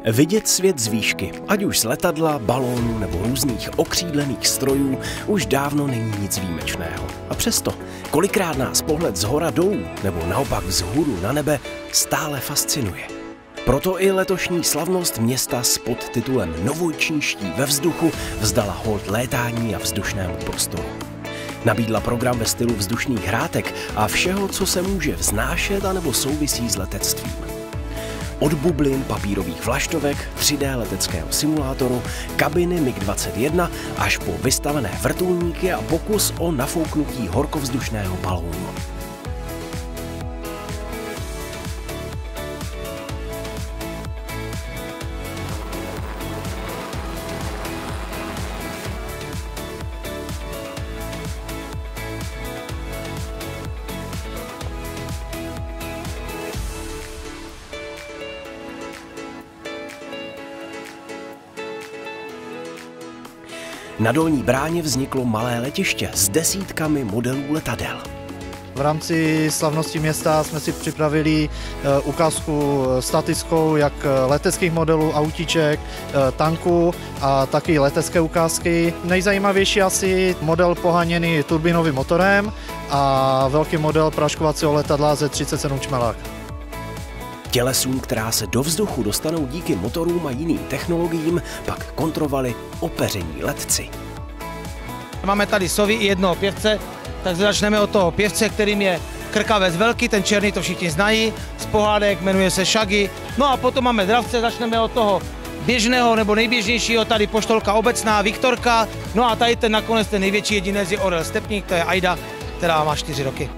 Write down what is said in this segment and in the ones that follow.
Vidět svět z výšky, ať už z letadla, balónu nebo různých okřídlených strojů, už dávno není nic výjimečného. A přesto, kolikrát nás pohled zhora dolů nebo naopak vzhůru na nebe stále fascinuje. Proto i letošní slavnost města s podtitulem Novojčínští ve vzduchu vzdala hold létání a vzdušnému prostoru. Nabídla program ve stylu vzdušných hrátek a všeho, co se může vznášet anebo souvisí s letectvím. Od bublin, papírových vlaštovek, 3D leteckého simulátoru, kabiny MiG-21 až po vystavené vrtulníky a pokus o nafouknutí horkovzdušného balónu. Na Dolní Bráně vzniklo malé letiště s desítkami modelů letadel. V rámci slavnosti města jsme si připravili ukázku statickou jak leteckých modelů, autíček, tanků a taky letecké ukázky. Nejzajímavější asi model poháněný turbinovým motorem a velký model praškovacího letadla ze 37 čmelák. Tělesům, která se do vzduchu dostanou díky motorům a jiným technologiím, pak kontrolovali opeření letci. Máme tady sovy i jednoho pěvce, tak začneme od toho pěvce, kterým je krkavec velký, ten černý to všichni znají, z pohádek, jmenuje se Shaggy. No a potom máme dravce, začneme od toho běžného nebo nejběžnějšího, tady poštolka obecná, Viktorka. No a tady ten nakonec ten největší jedinec je orel stepník, to je Aida, která má 4 roky.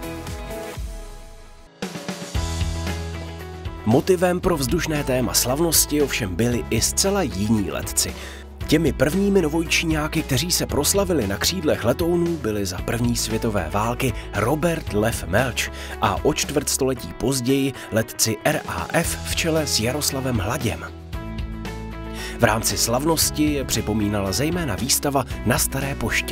Motivem pro vzdušné téma slavnosti ovšem byli i zcela jiní letci. Těmi prvními novojčíňáky, kteří se proslavili na křídlech letounů, byli za první světové války Robert Lev Melč a o čtvrtstoletí později letci RAF v čele s Jaroslavem Hladěm. V rámci slavnosti je připomínala zejména výstava na Staré poště.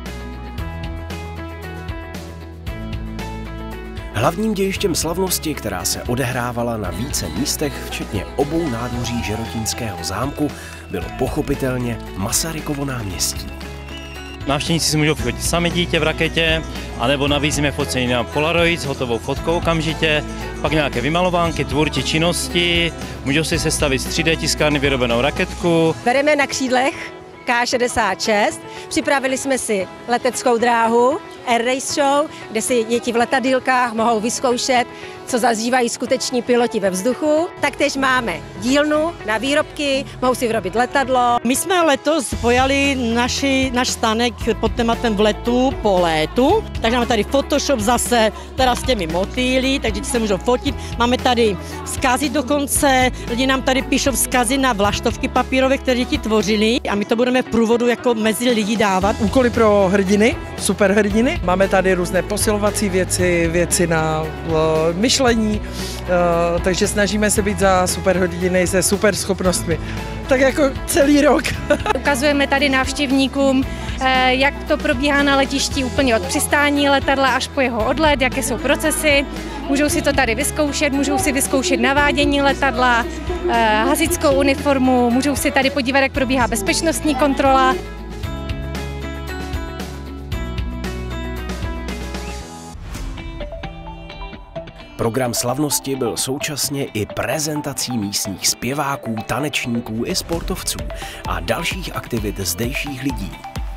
Hlavním dějištěm slavnosti, která se odehrávala na více místech, včetně obou nádvoří Žerotínského zámku, bylo pochopitelně Masarykovo náměstí. Návštěvníci si můžou fotit sami dítě v raketě, anebo nabízíme focení na Polaroid s hotovou fotkou okamžitě, pak nějaké vymalovánky, tvůrčí činnosti, můžou si sestavit z 3D tiskárny vyrobenou raketku. Bereme na křídlech K66, připravili jsme si leteckou dráhu, Air Race Show, kde si děti v letadýlkách mohou vyzkoušet, co zažívají skuteční piloti ve vzduchu. Taktéž máme dílnu na výrobky, mohou si vyrobit letadlo. My jsme letos pojali náš stánek pod tématem v letu po létu, takže máme tady Photoshop zase, teda s těmi motýly, takže děti se můžou fotit. Máme tady vzkazy dokonce, lidi nám tady píšou vzkazy na vlaštovky papírové, které děti tvořili a my to budeme v průvodu jako mezi lidi dávat. Úkoly pro hrdiny, superhrdiny. Máme tady různé posilovací věci na myšlení, takže snažíme se být za superhrdiny se super schopnostmi. Tak jako celý rok. Ukazujeme tady návštěvníkům, jak to probíhá na letišti úplně od přistání letadla až po jeho odlet, jaké jsou procesy. Můžou si to tady vyzkoušet, můžou si vyzkoušet navádění letadla, hasičskou uniformu, můžou si tady podívat, jak probíhá bezpečnostní kontrola. Program slavnosti byl současně i prezentací místních zpěváků, tanečníků i sportovců a dalších aktivit zdejších lidí.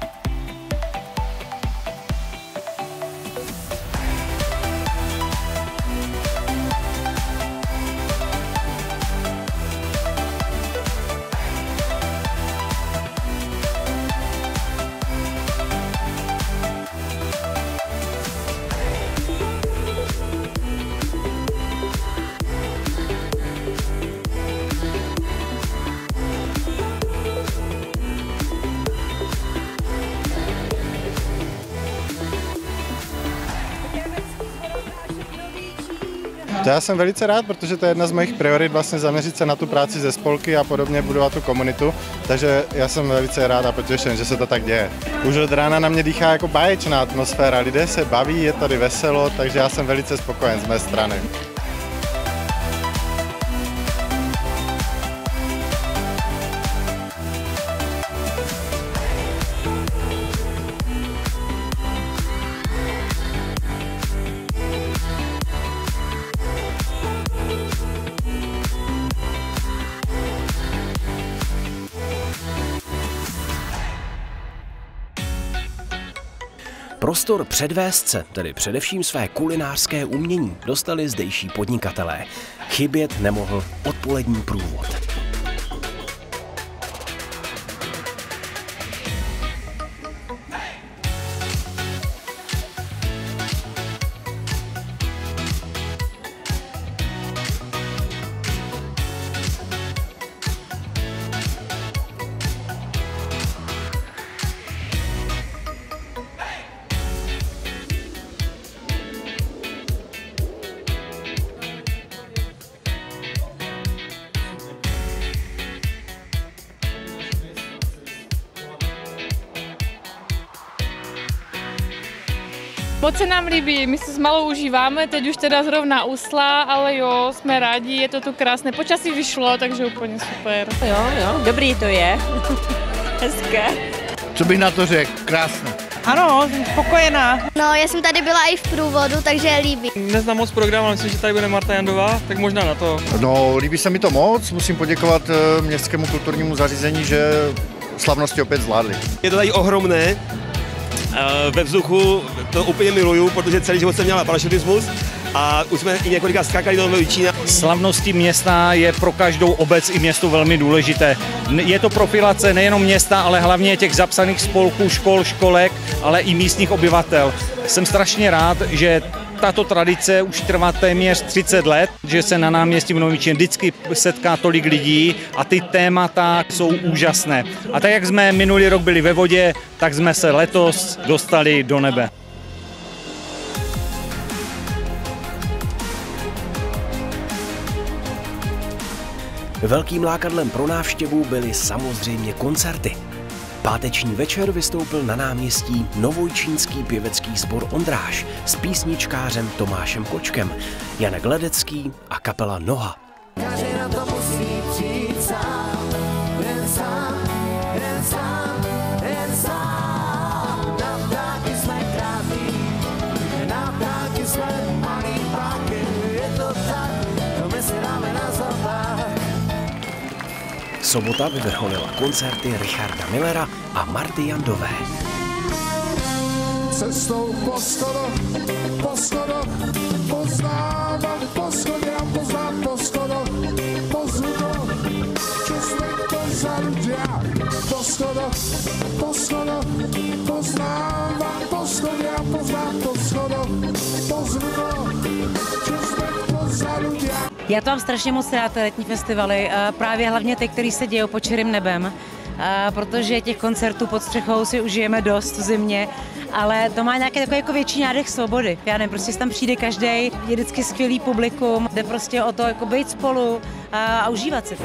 Já jsem velice rád, protože to je jedna z mojich priorit vlastně zaměřit se na tu práci ze spolky a podobně, budovat tu komunitu, takže já jsem velice rád a potěšen, že se to tak děje. Už od rána na mě dýchá jako báječná atmosféra, lidé se baví, je tady veselo, takže já jsem velice spokojen z mé strany. Prostor předvést se, tedy především své kulinářské umění, dostali zdejší podnikatelé. Chybět nemohl odpolední průvod. Moc se nám líbí, my se s malou užíváme, teď už teda zrovna usla, ale jo, jsme rádi, je to tu krásné, počasí vyšlo, takže úplně super. Jo, dobrý to je, hezké. Co bych na to řekl, krásné. Ano, jsem spokojená. No, já jsem tady byla i v průvodu, takže je líbí. Neznám moc program, ale myslím, že tady bude Marta Jandová, tak možná na to. No, líbí se mi to moc, musím poděkovat městskému kulturnímu zařízení, že slavnosti opět zvládli. Je to tady ohromné, ve vzduchu to úplně miluju, protože celý život jsem měl parašutismus a už jsme i několikrát skákali do Nového. Slavnosti města je pro každou obec i město velmi důležité. Je to profilace nejenom města, ale hlavně těch zapsaných spolků, škol, školek, ale i místních obyvatel. Jsem strašně rád, že tato tradice už trvá téměř 30 let, že se na náměstí v Novičíně vždycky setká tolik lidí a ty témata jsou úžasné. A tak, jak jsme minulý rok byli ve vodě, tak jsme se letos dostali do nebe. Velkým lákadlem pro návštěvu byly samozřejmě koncerty. Páteční večer vystoupil na náměstí novojčínský pěvecký sbor Ondráž s písničkářem Tomášem Kočkem, Janek Ledecký a kapela Noha. Sobota vyvrcholila koncerty Richarda Millera a Marty Jandové. Cestou po schodoch, poznávat po schodě a poznat po schodoch, pozvukoch, čustek to za ľudia. Po schodoch, poznávat po schodě a poznat po schodoch, pozvukoch, čustek to za ľudia. Já to mám strašně moc rád, letní festivaly, právě hlavně ty, které se dějou pod čirým nebem, protože těch koncertů pod střechou si užijeme dost v zimě, ale to má nějaký takový jako větší nádech svobody. Já nevím, prostě tam přijde každý, je vždycky skvělý publikum, jde prostě o to jako být spolu a užívat si to.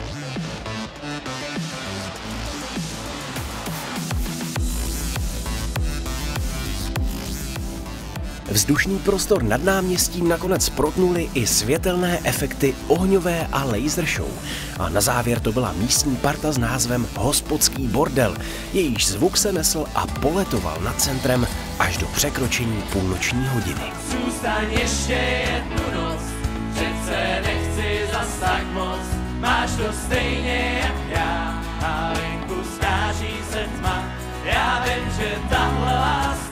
Vzdušný prostor nad náměstím nakonec protnuly i světelné efekty ohňové a laser show. A na závěr to byla místní parta s názvem Hospodský bordel. Jejíž zvuk se nesl a poletoval nad centrem až do překročení půlnoční hodiny. Zůstaň ještě jednu noc, přece nechci zas tak moc. Máš to stejně jak já, a venku skáží se tma. Já vím, že tahle láska